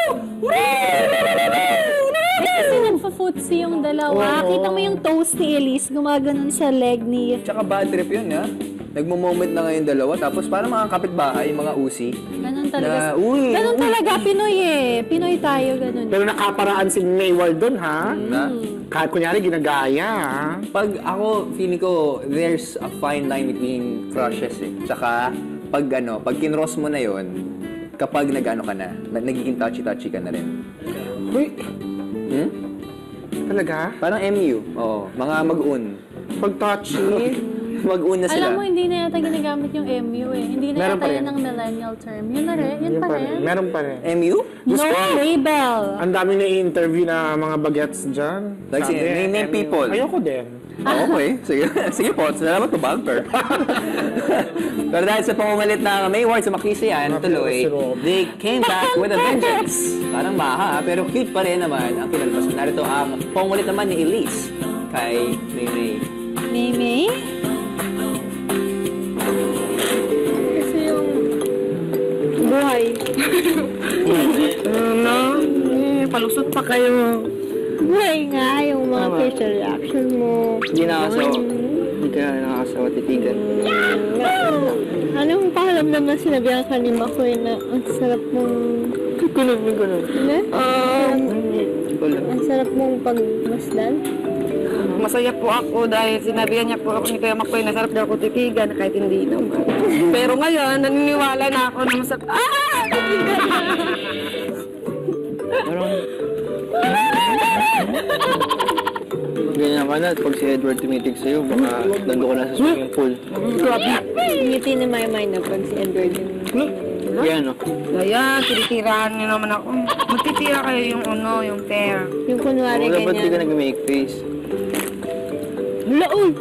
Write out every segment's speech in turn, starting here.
Kasi nagpa-footsie yung dalawa. Kita mo yung toes ni Elise, gumaganon sa leg ni... Tsaka bad trip yun, ha? Nagmo-moment na ngayon dalawa, tapos parang mga kapitbahay, mga usi. Ganun talaga. Ganun talaga, Pinoy eh. Pinoy tayo, ganun. Pero nakaparaan si Mayward dun, ha? Kahit kunyari, ginagaya, ha? Pag ako, feeling ko, there's a fine line between crushes, eh. Tsaka, pag kinross mo na yon, kapag nag-ano ka na, nagiging touchy-touchy ka na rin. Uy! Talaga? Parang MU. Oo, mga mag-un. Pag touchy? Mag-un na sila. Alam mo, hindi na yata ginagamit yung MU eh. Hindi na yata yun ang millennial term. Yun na rin. Yun pa rin. Meron pa rin. MU? No label. Ang dami na i-interview na mga bagets dyan. Like, name people. Ayoko din. Okay. Sige po. Salamat to bumper. Pero dahil sa pangumalit na Mayward sa Makisi yan, tuloy, they came back with a vengeance. Parang maha, pero cute pa rin naman ang pinalabas. Narito ang pangumalit naman ni Elise kay Maymay. Maymay? Kasi yung buhay. Palusot pa kayo. Buhay nga, yung mga facial reaction mo. Hindi nakakasawa. Hindi ka nakakasawa titigan. Anong pakiramdam na sinabihan ka ni Makoy na ang sarap mong... Gunog. Ano? Ang sarap mong pagmasdan? Masaya po ako dahil sinabihan niya po ako ni Kuya Makoy na sarap daw ako titigan kahit hindi naman. Pero ngayon, naniniwala na ako na masarap. Titigan! Ganyan ka na, pag si Edward tumitig sa'yo, baka nando ko na sa swimming pool. Ngiti ni Maymay na pag si Edward yung... Yan, no? Ayan, tinitirahan niyo naman ako. Magtitira kayo yung pair. Yung kunwari ganyan. Ba't di ka nag-make face? Hala, uy!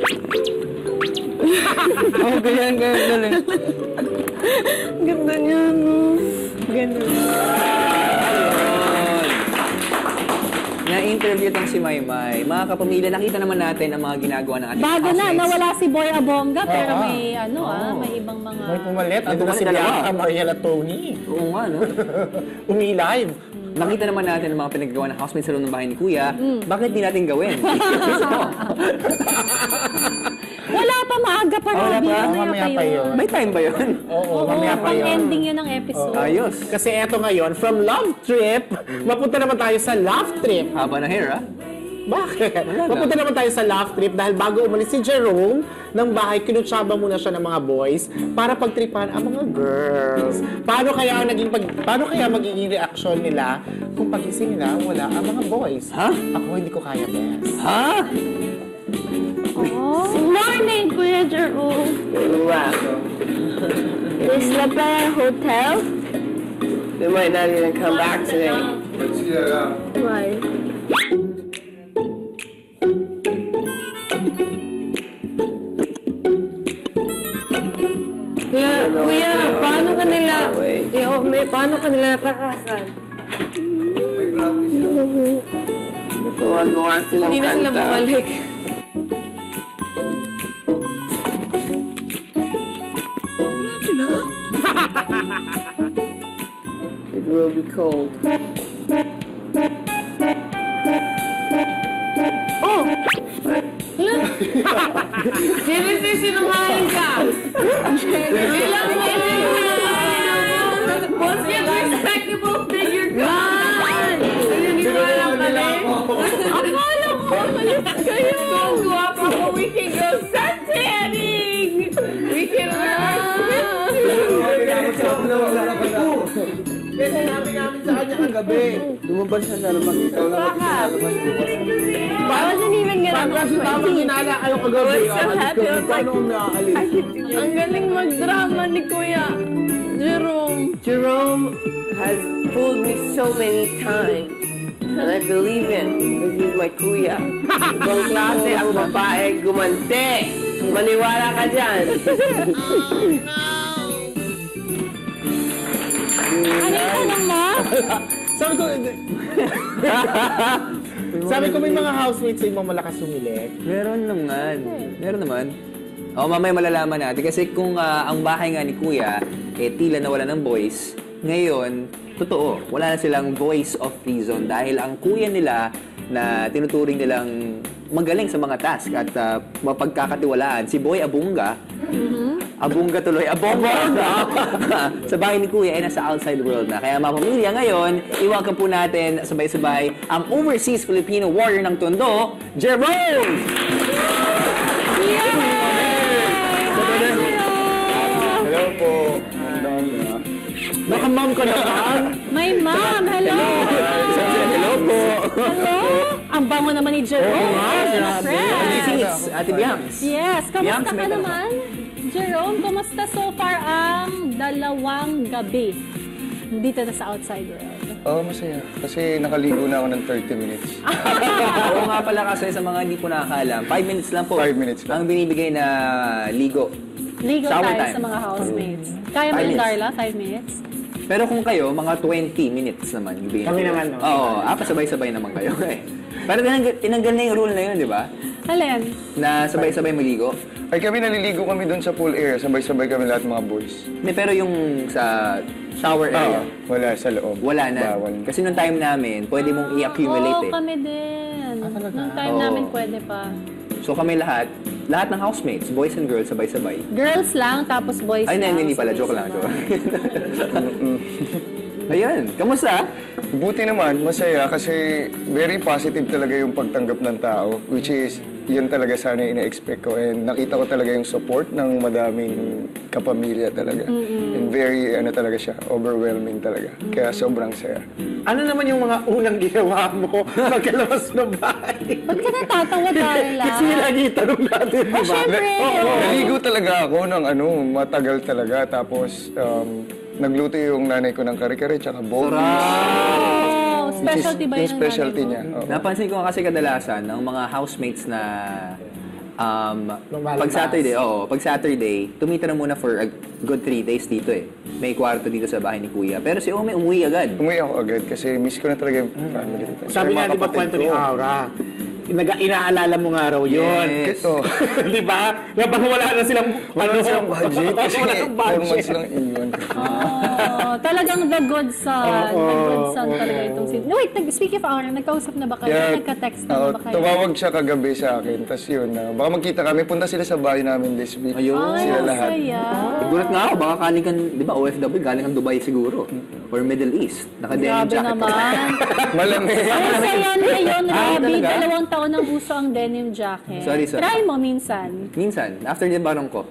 Ganyan. Ganda niya, no? Ganda. Na-interview tong si Maymay. Mga kapamilya, nakita naman natin ang mga ginagawa ng ating bago housemates. na, nawala si Boy Abonga, pero may may ibang mga... May pumalit. Ando na si Bianca, Mariela, Tony. Oo nga, no? Umi-live. Nakita naman natin ang mga pinagagawa ng housemates sa loob ng bahay ni Kuya. Bakit di natin gawin? Wala pa, maaga pa rin. Mamaya pa yun. May time ba yun? Oo, mamaya pa yun. Pang-ending yun ng episode. Ayos. Kasi eto ngayon, from love trip, mapunta naman tayo sa love trip. Haba na hair, ha? Bakit? Mapunta naman tayo sa love trip dahil bago umalis si Jerome ng bahay, kinutsaba muna siya ng mga boys para pagtripan ang mga girls. Paano kaya magiging reaksyon nila kung pagising nila wala ang mga boys? Ha? Ako hindi ko kaya, Bes. Ha? Morning, Kuya Jerome. They slept at a hotel? They might not even come back today. Why? Kuya, paano kanila natakasan? Tuwan-tuwan silang Hindi na sila kanta. bumalik. It will be cold. Oh! Seriously, sinungaling ka? Bilang what's your respectable figure ka? Naniniwala pala eh. Akala ko, malis kayo. Guwapo ko, we can go suntanning. We can Kasi namin sa kanya kagabi. Lumabas siya sa labas. Ikaw lang maglalabas bukas. I wasn't even gonna Kasi tamang ginala kayo kagabi. so happy. I was like, Paano umaalis? ang galing magdrama ni Kuya Jerome. Jerome has fooled me so many times. And I believe him because he's my kuya. Ibang klase ang babae gumante. Maniwala ka dyan. Ano yung tanong mo? Sabi ko may mga housemates sa ibang malakas sumilit. Meron naman. Mamaya malalaman natin. Kasi kung ang bahay nga ni Kuya, tila nawala ng boys, ngayon, totoo, wala na silang voice of reason dahil ang kuya nila na tinuturing nilang magaling sa mga task at mapagkakatiwalaan, si Boy Abunga, Abunga tuloy, Abunga! Sa bahay ni Kuya ay nasa outside world na. Kaya mga pamilya ngayon, i-welcome po natin sabay-sabay ang overseas Filipino warrior ng Tondo, Jerome! Hello po. Naka-mom ka naman. My mom, hello! Hello po! Hello! Ang bango naman ni Jerome. Ate Biams. Yes, kamusta Biams, ka may tanong. naman? Jerome, kamusta so far ang 2 gabi dito na sa outside world? Oo, masaya. Kasi nakaligo na ako ng 30 minutes. Oo nga pala kasi sa mga hindi po nakakaalam, 5 minutes lang po. 5 minutes lang. Ang binibigay na ligo. Ligo Shower tayo time. sa mga housemates. Kaya mo 5 yung minutes. Darla, 5 minutes? Pero kung kayo, mga 20 minutes naman. Ibigay Kami ko. naman, no? Oo, pasabay-sabay naman kayo. Pero tinanggal na yung rule na yun, di ba? Alin? Na sabay-sabay maligo. Ay kami naliligo kami doon sa pool area. Sabay-sabay kami lahat mga boys. Pero yung sa shower area, Wala sa loob. wala na. Bawal. Kasi nung time namin, pwede mong i-accumulate Oo, eh. kami din. Nung time Oo. namin pwede pa. So kami lahat ng housemates, boys and girls, sabay-sabay. Girls lang, tapos boys Ay, lang. hindi pala. Joke lang. sabay-sabay. Ayun, kamusta? Buti naman, masaya kasi very positive talaga yung pagtanggap ng tao, which is yun talaga sana yung ina-expect ko. And nakita ko talaga yung support ng madaming kapamilya talaga. And very, talaga siya, overwhelming talaga. Kaya sobrang saya. Ano naman yung mga unang ginawa mo pagkalabas ng bahay? Ba't ka natatawa, Darla? Kasi lagi tanong natin, di ba? Siyempre. Naligo talaga ako ng matagal talaga. Tapos, nagluto yung nanay ko ng kare-kare tsaka bogey. Oh, specialty ba Yung yun ng specialty nanay niya. mo? Oo. Napansin ko kasi kadalasan ng mga housemates na Lumalabas. pag Saturday, tumitira muna for a good 3 days dito eh. May kwarto dito sa bahay ni Kuya. Pero si Ome umuwi agad. Umuwi ako agad kasi miss ko na talaga yung family ko. Sabi Mga nga, di ba kapatid kwento ni ko. Aura? Inaalala mo nga raw yun. Yes. Oo. Di ba? Kapag wala na silang, Wala na silang budget kasi wala nang 4 months budget. lang iyon. Oh, talagang the good son. Oo. The good son talaga itong si... Wait, speaking of Aura, nagkausap na ba kayo? Nagka-text na ba kayo? Tumawag siya kagabi sa akin. Tapos yun, baka magkita kami. Punta sila sa bahay namin this week. Ayun. Ay, Sila ang lahat. saya. Gulat nga ako, baka galing kan, di ba, OFW, galing kang Dubai siguro. Or Middle East. Naka-denim Grabe jacket. naman. Malamig. Ang saya na yun, Robby. talaga? 2 taon ng uso ang denim jacket. Sorry, sir. Try mo minsan. Minsan, after yung barong ko.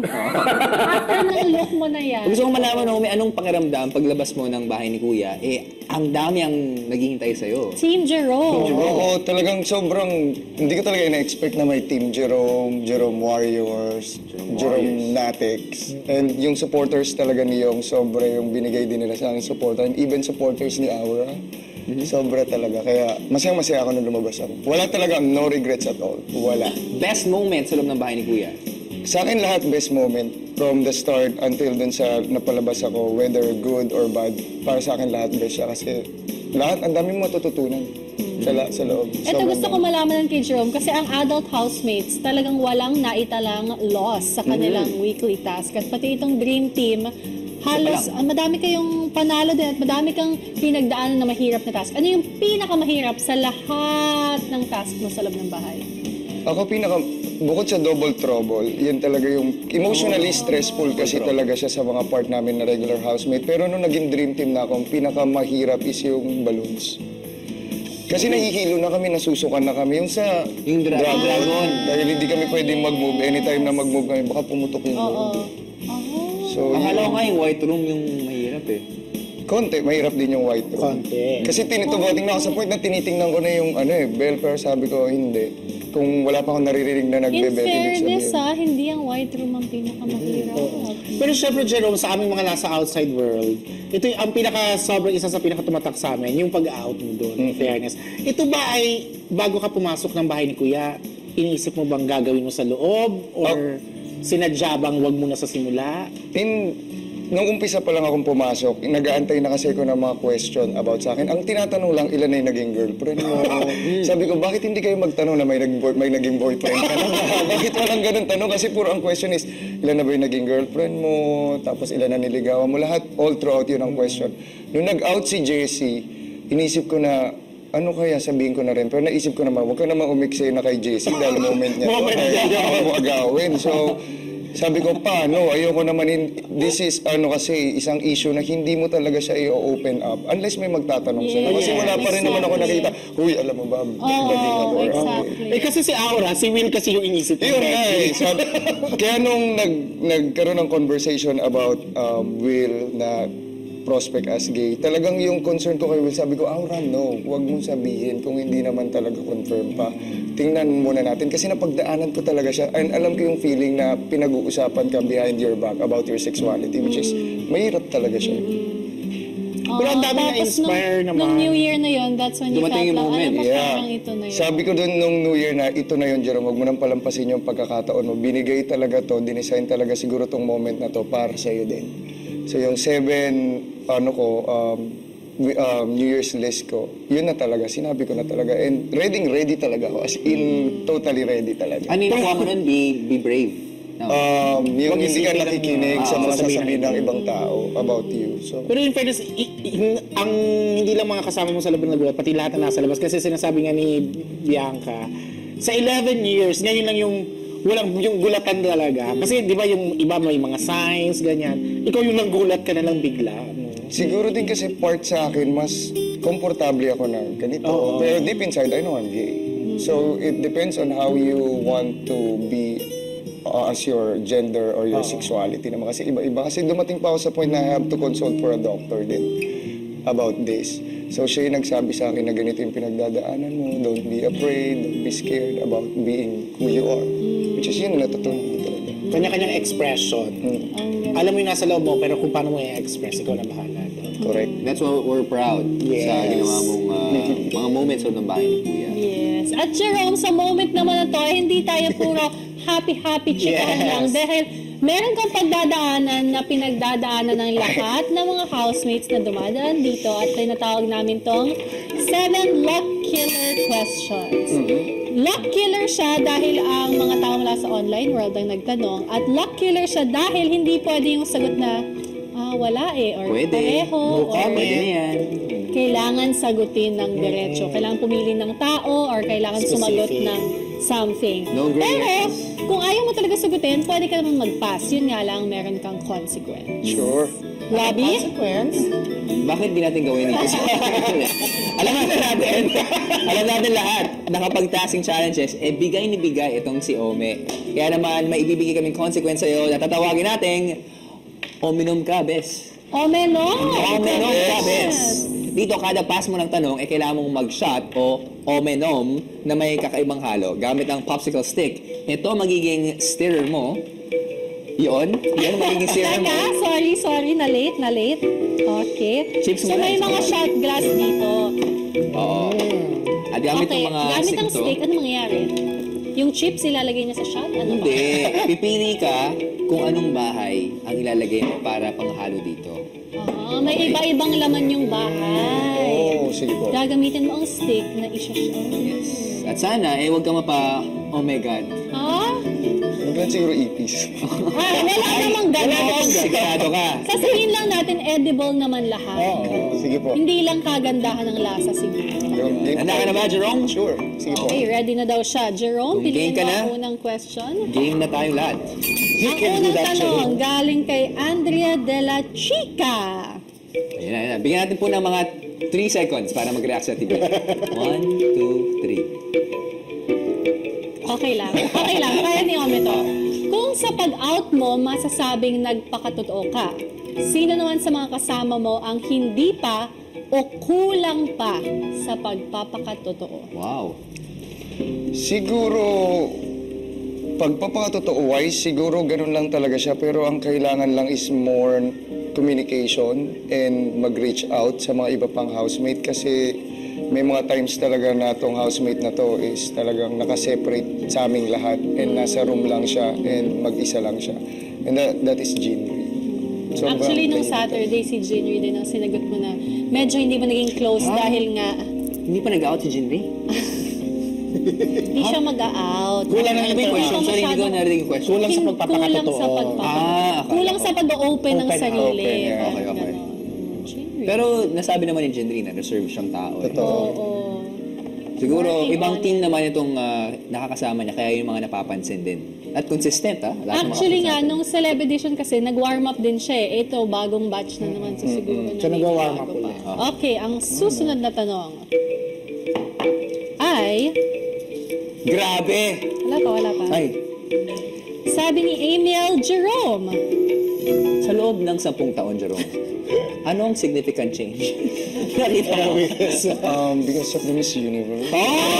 After ng look mo na yan. Gusto kong malaman Ome, anong pakiramdam paglabas mo ng bahay ni Kuya, ang dami ang naghihintay sa'yo. Team Jerome. Oo, talagang sobrang, hindi ko talaga ina-expect na may Team Jerome, Jerome Warriors, Jerome Natex. And yung supporters talaga ni Yong, sobra yung binigay din nila sa akin support. And even supporters ni Aura, sobra talaga. Kaya masaya-masaya ako nung lumabas ako. Wala talaga, no regrets at all. Wala. Best moment sa loob ng bahay ni Kuya. Sa akin lahat best moment from the start until dun sa napalabas ako, whether good or bad, para sa akin lahat best siya kasi lahat, ang daming matututunan sa loob. Ito gusto ko malaman kay Jerome kasi ang adult housemates talagang walang naitalang loss sa kanilang weekly task. At pati itong Dream Team, halos madami kayong panalo din at madami kang pinagdaanan na mahirap na task. Ano yung pinakamahirap sa lahat ng task mo sa loob ng bahay? Ako bukod sa double trouble, yun talaga yung emotionally stressful kasi talaga siya sa mga part namin na regular housemate. Pero nung naging Dream Team na ako, ang pinakamahirap is yung balloons. Kasi nahihilo na kami, nasusukan na kami. Yung sa Yung dragon. Dahil hindi kami pwedeng mag-move. Anytime na mag-move kami, baka pumutok yung Oo. loob. So, Akala ko nga yung white room yung mahirap eh. konti, mahirap din yung white room. Konti. Kasi dumating na ako sa point na tinitingnan ko na yung bell, pero sabi ko, hindi. Kung wala pa akong naririnig na In nagbe-bell, ibig fairness sabihin. hindi ang white room ang pinakamahirap. Pero syempre, Jerome, sa aming mga nasa outside world, ito yung ang sobrang isa sa pinakatumatak sa amin, yung pag-out mo doon, in fairness. Ito ba ay, bago ka pumasok ng bahay ni Kuya, iniisip mo bang gagawin mo sa loob? Or sinadya bang wag mo na sa simula? nung umpisa pa lang akong pumasok, nag-aantay na kasi ako ng mga question about sa akin. Ang tinatanong lang, ilan na yung naging girlfriend mo? Sabi ko, bakit hindi kayo magtanong na may naging boyfriend ka na? Bakit walang ganun tanong? Kasi puro ang question is, ilan na ba yung naging girlfriend mo? Tapos ilan na niligawan mo? Lahat, all throughout yun ang question. Nung nag-out si Jessie, inisip ko na, ano kaya sabihin ko na rin? Pero naisip ko naman, huwag ka naman umikse na kay Jessie dahil moment niya. Ako mo agawin. So, sabi ko, paano? Ayoko naman, this is, kasi, isang issue na hindi mo talaga siya i-open up unless may magtatanong sa'yo. Kasi wala pa rin naman ako nakita, huy, alam mo ba, galing ako. Exactly. Kasi si Aura, si Will kasi yung inisip ko. Yun nga eh. Kaya nung nagkaroon ng conversation about Will na prospect as gay, talagang yung concern ko kay Will, sabi ko, Aura, no, huwag mong sabihin kung hindi naman talaga confirm pa. Tingnan muna natin kasi napagdaanan ko talaga siya and alam ko yung feeling na pinag-uusapan ka behind your back about your sexuality, which is mahirap talaga siya. Pero ang dami na-inspire naman. Nung New Year na yun, that's when you felt Dumating yung like, moment. alam mo, Yeah. parang ito na yun. Sabi ko doon nung New Year na ito na yun, Jerome, huwag mo nang palampasin yung pagkakataon mo. Binigay talaga to, dinesign talaga siguro tong moment na to para sa'yo din. So yung 7, New Year's list ko, yun na talaga, sinabi ko na talaga. And ready talaga ako, as in, totally ready talaga. Ano yung nakuha mo nun? Be brave. No. Yung hindi ka isipin nakikinig sa mga sasabihin sasabihin ng ng ibang tao about you. So, Pero in fairness, ang hindi lang mga kasama mo sa loob ng nagulat, pati lahat na nasa labas. Kasi sinasabi nga ni Bianca, sa 11 years, ganyan lang yung walang yung gulatan talaga. Kasi di ba yung iba may mga signs, ganyan. Ikaw yung nanggulat ka na lang bigla. siguro din kasi part sa akin, mas komportable ako na ganito. Pero deep inside, I know I'm gay. So, it depends on how you want to be as your gender or your sexuality naman. Kasi iba-iba. Kasi dumating pa ako sa point na I have to consult for a doctor din about this. So, siya yung nagsabi sa akin na ganito yung pinagdadaanan mo. Don't be afraid, don't be scared about being who you are. Which is yun, natutunan ko talaga. Kanya-kanyang expression. Alam mo yung nasa loob mo, pero kung paano mo i-express, ikaw na bahala. Correct. That's why we're proud sa ginawa mong mga moments ng bahay ni Kuya. Yes. At Jerome, sa moment naman na to, hindi tayo puro happy chikahan lang. Dahil meron kang pagdadaanan na pinagdadaanan ng lahat ng mga housemates na dumadaan dito at tinatawag namin tong 7 luck killer questions. Luck killer siya dahil ang mga tao mula sa online world ang nagtanong at luck killer siya dahil hindi pwede yung sagot na wala or Pwede. pareho or Pwede na yan. kailangan sagutin ng diretso. Kailangan pumili ng tao or kailangan sumagot ng something. No gray Pero areas. kung ayaw mo talaga sagutin, pwede ka naman mag-pass. Yun nga lang, meron kang consequence. Sure. Labi? Bakit di natin gawin ito? Alam natin lahat, nakapagtasing challenges, bigay ni bigay itong si Ome. Kaya naman, maibibigay kaming consequence sa'yo na tatawagin natin, Ominom ka, bes. Omenom! Omenom ka, bes. Dito, kada pass mo ng tanong, kailangan mong mag-shot o omenom na may kakaibang halo gamit ang popsicle stick. Ito magiging stirrer mo. Yun magiging stirrer mo. Teka, sorry, na late. Okay. Chips so mo may na, mga shot glass dito. Oo. At gamit Okay, yung mga gamit stick ang to. stick, ano mangyayari? Yung chips ilalagay niya sa shot? Ano ba? Hindi. Pipili ka kung anong bahay ang ilalagay mo para panghalo dito. May iba-ibang laman yung bahay. Sige po. Gagamitin mo ang stick na isa-shot. Yes. At sana, huwag ka oh my God. Huwag lang siguro ipis. Wala namang ganon. Sigurado ka. Sasabihin lang natin, edible naman lahat. Sige po. Hindi lang kagandahan ng lasa siguro. Handa ka na ba, Jerome? Sure. Sige po. Okay, ready na daw siya. Jerome, Kung game piliin ka mo na? ang unang question. Game na tayong lahat. Ang unang tanong, galing kay Andrea de la Chica. Ayan na. Bigyan natin po ng mga 3 seconds para mag-react sa TV. 1, 2, 3. Okay lang. Kaya ni Ome to. Kung sa pag-out mo, masasabing nagpakatotoo ka, sino naman sa mga kasama mo ang hindi pa o kulang pa sa pagpapakatotoo? Wow. Siguro, pagpapakatotoo-wise, siguro ganun lang talaga siya. Pero ang kailangan lang is more communication and mag-reach out sa mga iba pang housemate. Kasi may mga times talaga na tong housemate na to is talagang nakaseparate sa aming lahat. And nasa room lang siya and mag-isa lang siya. And that is genuine. sobrang Actually, nung tahimik. Saturday, si Jinri din ang sinagot mo na medyo hindi mo naging close dahil nga Hindi pa nag-out si Jinri? hindi siya mag-out. Kulang ang Ano ba yung question? Hindi Sorry, hindi ko masyadong- narinig yung question. Kulang sa pagpapakatotoo. Ah, okay. Kulang sa pag-open ng Open, sarili. open, yeah. Okay, okay. Ganon. Jinri. Pero nasabi naman ni Jinri na reserve siyang tao. Eh. Totoo. Oo. Siguro, Working ibang on team it. naman itong nakakasama niya, kaya yung mga napapansin din. At consistent, ha? Lahat ng mga Actually nga, kasama. nung Celeb Edition kasi, nag-warm up din siya eh. Ito, bagong batch na naman. So siguro na So, may nag-warm bago up pa. ulit. Okay, ang susunod na tanong ay... Grabe! Wala pa. Ay, Sabi ni Emil Jerome, sa loob ng 10 taon, Jerome, anong significant change? Nakita mo? Because of the Miss Universe.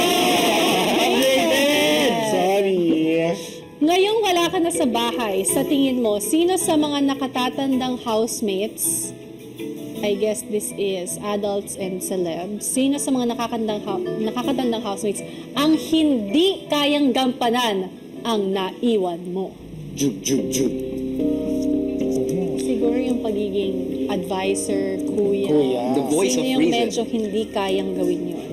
Sorry. ngayong wala ka na sa bahay, sa tingin mo, sino sa mga nakatatandang housemates, I guess this is adults and celebs, sino sa mga nakakatandang housemates ang hindi kayang gampanan ang naiwan mo? Jug, jug, jug. Siguro yung pagiging advisor, kuya. The voice Sino of yung reason. medyo hindi kayang gawin yun?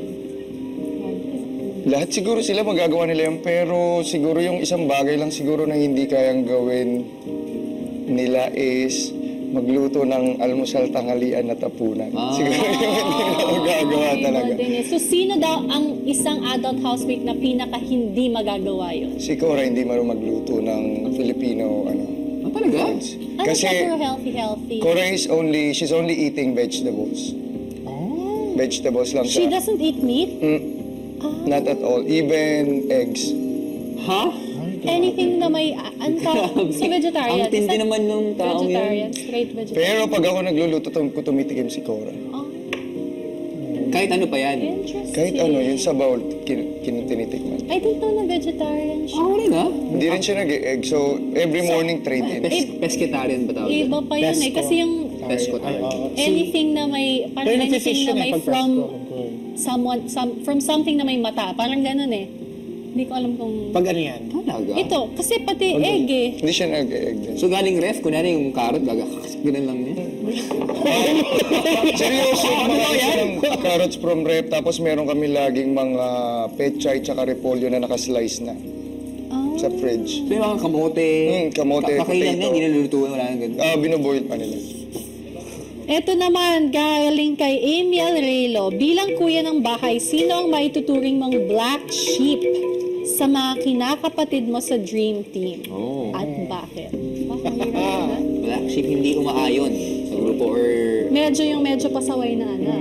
Lahat siguro sila magagawa nila yun, pero siguro yung isang bagay lang siguro na hindi kayang gawin nila is magluto ng almusal, tanghalian at hapunan. Siguro yung hindi nila magagawa talaga. So, sino daw ang isang adult housemate na pinaka hindi magagawa yun? Si Cora hindi marunong magluto ng Filipino, Ah, talaga? foods. Ano Kasi siya, pero healthy? Cora is she's only eating vegetables. Vegetables lang She siya. doesn't eat meat? Not at all. Even eggs. Ha? Anything na may... So, vegetarian. Ang tindi Is that naman nung taong vegetarian, yun. straight vegetarian. Pero pag ako nagluluto, tumitikim si Cora. Oh, Kahit ano pa yan. interesting. Kahit ano, yun sa bowl, tinitikman. I didn't know na vegetarian siya. Ako rin, ha? Hindi rin siya nag-egg, so every morning trade in. Pescetarian ba tawag? doon? Iba pa yun eh. Pesco. Kasi yung Pesco tawag. anything na may... Parang Pero anything nagfifish na yun eh, may pag from Pesco. from something na may mata. Parang ganun eh. Hindi ko alam kung... Pag ano yan? Talaga? Ito, kasi pati egg eh. Hindi siya nag-egg din. So galing ref, kunwari yung carrot, ganun lang niya. Seryoso, kumakain siya ng carrots from rep, tapos meron kami laging mga pechay tsaka repolyo na nakaslice na sa fridge. So yung mga kamote, kamote, kakailan potato. na, hindi nalulutuan, wala nang ganun. Binoboil pa nila. Ito naman, galing kay Emil Reylo. Bilang kuya ng bahay, sino ang maituturing mong black sheep sa mga kinakapatid mo sa Dream Team? Oh. At bakit? Bakit mahirap na? Black sheep hindi umaayon sa grupo or... Medyo pasaway na anak.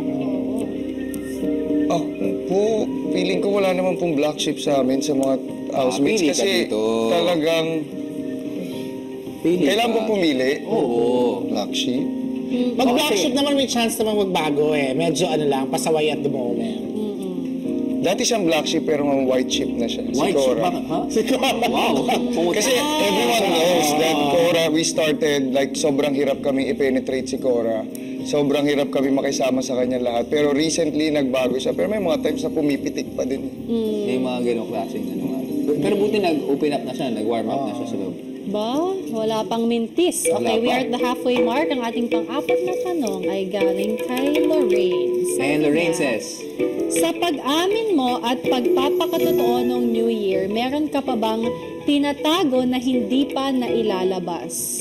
Feeling ko wala naman pong black sheep sa amin sa mga housemates pili ka kasi dito. talagang Pili kailangan ka. po pumili. Oo. Black sheep. Pag black sheep naman may chance naman magbago eh. Medyo ano lang, pasaway at the moment. Dati siyang black sheep pero mga white sheep na siya. White si sheep, Cora. bakit? Ha? Si Cora. Wow. Kasi everyone knows that Cora, we started like sobrang hirap kami i-penetrate si Cora. Sobrang hirap kami makisama sa kanya lahat. Pero recently nagbago siya. Pero may mga times na pumipitik pa din. May mga ganong klaseng ano nga. Pero buti nag-open up na siya, nag-warm up na siya sa loob. Ba? Wala pang mintis. Wala Okay, we pa. are at the halfway mark. Ang ating pang-apat na tanong ay galing kay Lorraine. Sabi And Lorraine niya, says, sa pag-amin mo at pagpapakatotoo ng New Year, meron ka pa bang tinatago na hindi pa nailalabas?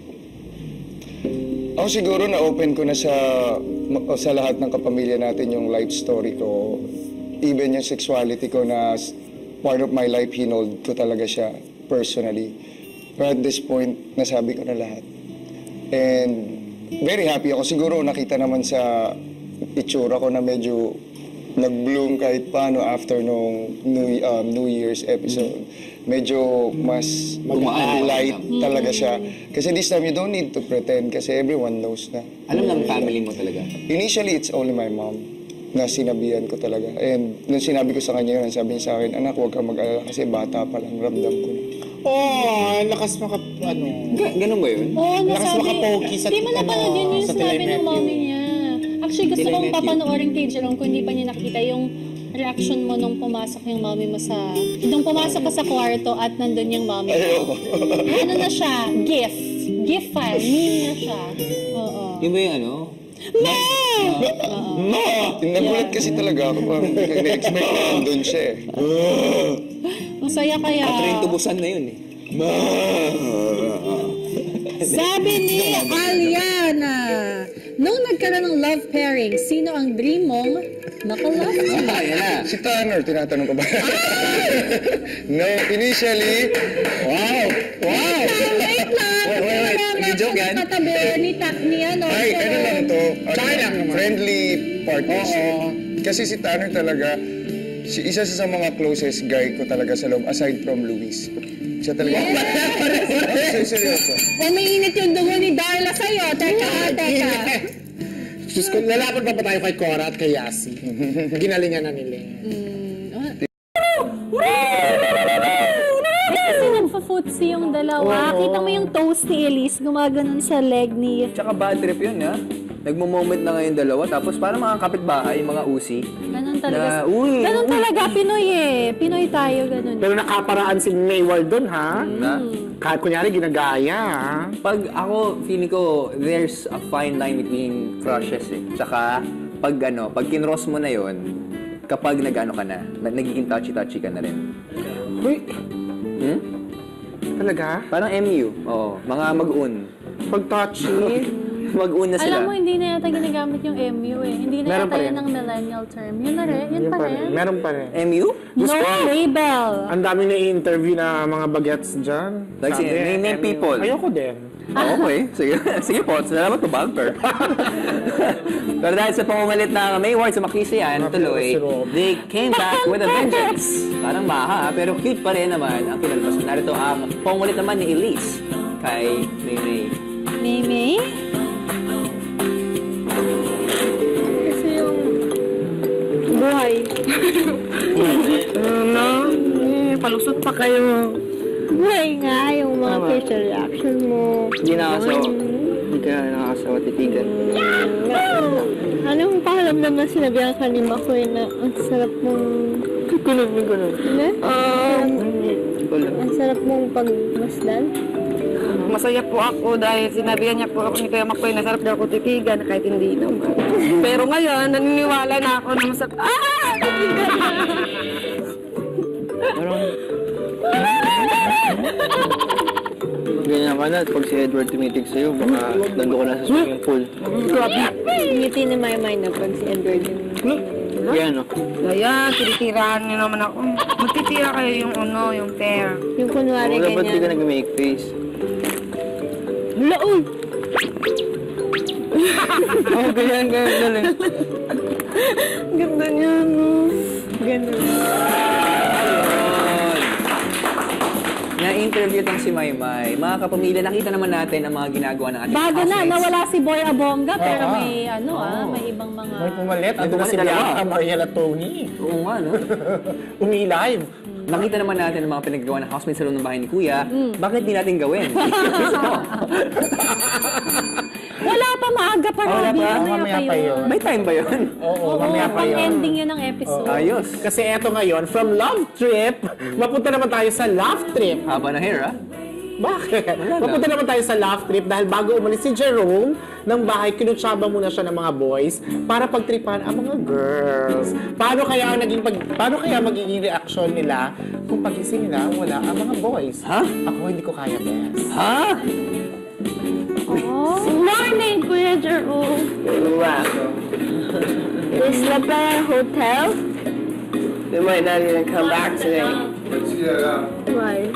Ako siguro na-open ko na sa lahat ng kapamilya natin yung life story ko. Even yung sexuality ko na part of my life, hinold ko talaga siya personally. But at this point, nasabi ko na lahat. And very happy ako. Siguro nakita naman sa itsura ko na medyo nag-bloom kahit paano after nung New Year's episode. Medyo mas light talaga siya. Kasi this time, you don't need to pretend kasi everyone knows na. alam ng family mo talaga. Initially, it's only my mom na sinabihan ko talaga. And nung sinabi ko sa kanya yun, sabi niya sa akin, anak, huwag kang mag-alala kasi bata pa lang, ramdam ko na. Lakas ano. Ganun ba yun? Oo, Lakas nasabi. makapogi sa Hindi mo napanood yun yung sa sinabi ng telemetry. mommy niya. Actually, gusto Till I kong met you. papanoorin kay Jerome kung hindi pa niya nakita yung reaction mo nung pumasok yung mommy mo nung pumasok ka sa kwarto at nandun yung mommy mo. Ayoko. Ano na siya? Gift. GIF file. Meme na siya. Oo. Yun ba yung ano? Nagulat kasi talaga ako. Na-expect ko nandun siya eh. Masaya kaya. At rin tubusan na yun eh. Sabi ni Aliana, nung nagkaroon ng love pairing, sino ang dream mong naka-love team? Yan na. Si Tanner, tinatanong ko ba? No, initially, wow! Wait lang. Wait. Nag-joke yan? Katabi ni ano. Ay, ano lang to? Friendly partnership. Kasi si Tanner talaga, isa sa mga closest guy ko talaga sa loob, aside from Luis. Siya talaga. Seryoso. Umiinit yung dugo ni Darla sa'yo. Teka. Diyos ko, lalaban pa tayo kay Cora at kay Yasi. Ginalingan na nila. Kasi nagpa-footsie yung dalawa. Kita mo yung toast ni Elise gumaganon sa leg ni... Tsaka bad trip yun, ha? Nagmo-moment na ngayon dalawa, tapos parang mga kapitbahay, mga usi. Ganon talaga. Uy, Ganon talaga, Pinoy eh. Pinoy tayo, ganon. Pero nakaparaan si Mayward dun, ha? Kahit kunyari, ginagaya, ha? Pag ako, feeling ko, there's a fine line between crushes eh. Tsaka, pag kinross mo na yon, kapag nag-ano ka na, nagiging touchy-touchy ka na rin. Uy, talaga? Parang MU, oo, mga mag-un. Pag touchy, Mag-un na sila. Alam mo, hindi na yata ginagamit yung MU eh. Hindi na Meron yata pa rin. yun ang millennial term. Yun na rin? Yun pa rin? Meron pa rin. MU? No label. Ang dami na i-interview na mga bagets dyan. Like, name people. Ayoko din. Okay, sige. Sige po, salamat po, bumper. Pero dahil sa pangungalit na Mayward sa Makisi yan, tuloy, they came back with a vengeance. Parang baha, pero cute pa rin naman ang pinalpas. Narito ang pangungalit naman ni Elise kay Maymay. Maymay? Kasi yung buhay. Palusot pa kayo. Buhay nga yung mga facial reaction mo. Hindi nakakasawa. Hindi ka nakakasawa titigan. Anong pakiramdam na sinabihan ka ni Makoy na ang sarap mong... Gulo. Ano? Ang sarap mong pagmasdan? Masaya po ako dahil sinabihan niya po ako ni Kuya Makoy na sarap daw ako titigan kahit hindi naman. Pero ngayon, naniniwala na ako na masarap. Ganyan ka na, pag si Edward tumitig sa'yo, baka nandun ka na sa swimming pool. Ngiti ni Maymay na pag si Edward yung... Yan, no? Ayan, tinitirahan niyo naman ako. Magtitira kayo yung pair. Yung kunwari Wala ba't di ka ganyan. nag-make face? Hala, uy! Oh, ganyan. Ganda niya, no? Ganun. Na-interview itong si Maymay. Mga kapamilya, nakita naman natin ang mga ginagawa ng ating Bago na, housemates. nawala si Boy Abonga, pero may may ibang mga... May pumalit. Ando na si dalawa. Bianca, Mariel at Tony. Oo nga, no? Umi-live. Nakita naman natin ang mga pinagagawa ng housemates sa loob ng bahay ni Kuya. Bakit di natin gawin? Wala pa, maaga pa, Robby. Mamaya pa yun. May time ba yun? Oo, mamaya pa yun. Pang-ending yun ng episode. Ayos. Kasi eto ngayon, from love trip, mapunta naman tayo sa love trip. Haba na hair, ha? Bakit? Mapunta naman tayo sa love trip dahil bago umalis si Jerome ng bahay, kinutsaba muna siya ng mga boys para pagtripan ang mga girls. Paano kaya magiging reaksyon nila kung pagising nila wala ang mga boys? Ha? Ako hindi ko kaya, Bes. Ha? Oh, morning, Kuya Jerome. Is La Playa Hotel? They might not even come back today. Why?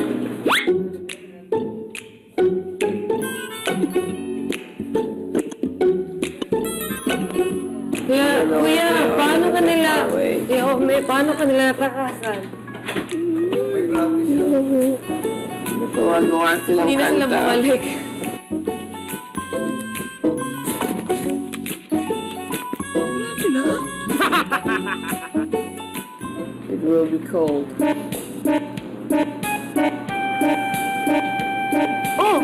Kuya, paano kanila natakasan? Hindi na sila bumalik. It will be cold. Oh!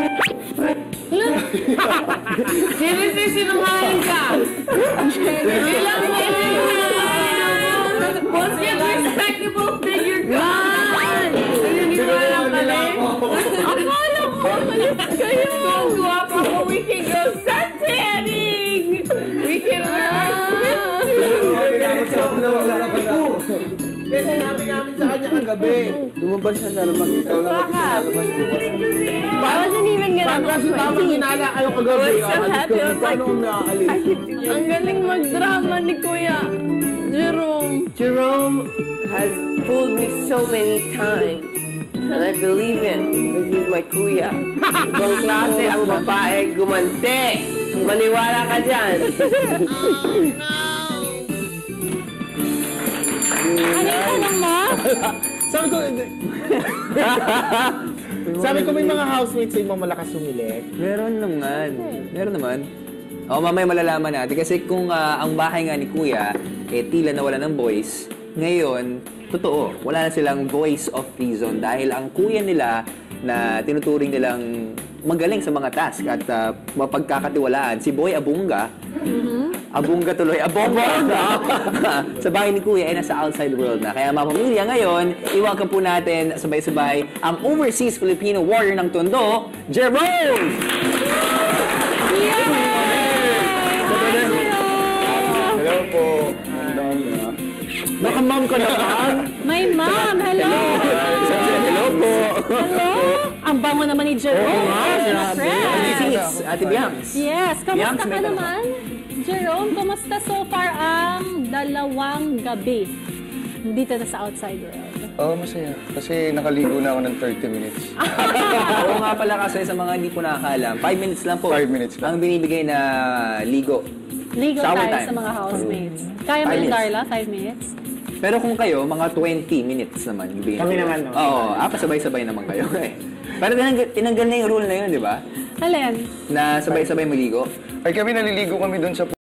Sinungaling ka! What's your respectable figure? God! Naniniwala ka rin? Akala ko! kayo! Tuwa pa ako, we can go suntanning! We can wear our Kasi namin sa kanya kagabi. Lumabas siya sa labas. Ikaw lang ako sa labas bukas. I wasn't even gonna Kasi tamang ginala kayo kagabi. I was so happy. I was like, Paano kung nakakalis? ang galing magdrama ni Kuya Jerome. Jerome has fooled me so many times. And I believe in because he's my kuya. Ibang klase ang babae gumante. Maniwala ka dyan. Ano yung tanong mo? Sabi ko, sabi ko may mga housemates sa ibang malakas sumilik. Meron naman. Meron naman. O, mamaya malalaman natin. Kasi kung ang bahay nga ni Kuya, tila nawala ng voice, ngayon, totoo, wala na silang voice of reason dahil ang kuya nila na tinuturing nilang magaling sa mga task at mapagkakatiwalaan, si Boy Abunga, Abunga tuloy, Abunga! Sa bahay ni Kuya ay nasa outside world na. Kaya mga pamilya ngayon, iwakan po natin sabay-sabay ang overseas Filipino warrior ng Tondo, Jerome! Hello po. Naka-mom ka naman. My mom, hello! Hello po! Hello! Ang bango naman ni Jerome. Ate Biams. Yes, Biams, kamusta ka may tanong. naman? Jerome, kumusta so far ang 2 gabi dito na sa outside world? Oo, masaya. Kasi nakaligo na ako ng 30 minutes. Oo nga pala kasi sa mga hindi po nakakalam, 5 minutes lang po. 5 minutes lang. Ang binibigay na ligo. Ligo Shower tayo time. sa mga housemates. Kaya mo 5 yung minutes. Darla, 5 minutes? Pero kung kayo, mga 20 minutes naman. yung binibigay. Kami naman, no? Oo, pasabay-sabay naman kayo. Pero tinanggal na yung rule na yun, di ba? Alin? Na sabay-sabay maligo. Ay kami naliligo kami doon sa